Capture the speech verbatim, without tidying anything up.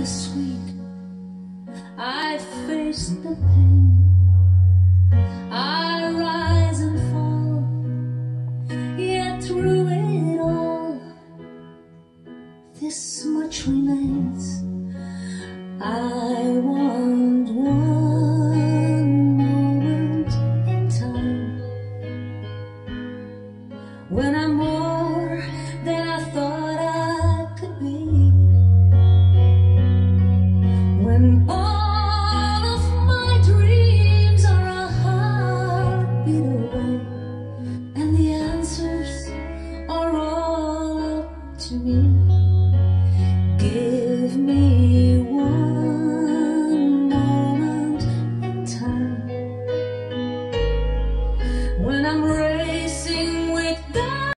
this week I faced the pain. I rise and fall, yet through it all, this much remains. I want one moment in time when I'm more than I thought I could be, when all of my dreams are a heartbeat away, and the answers are all up to me.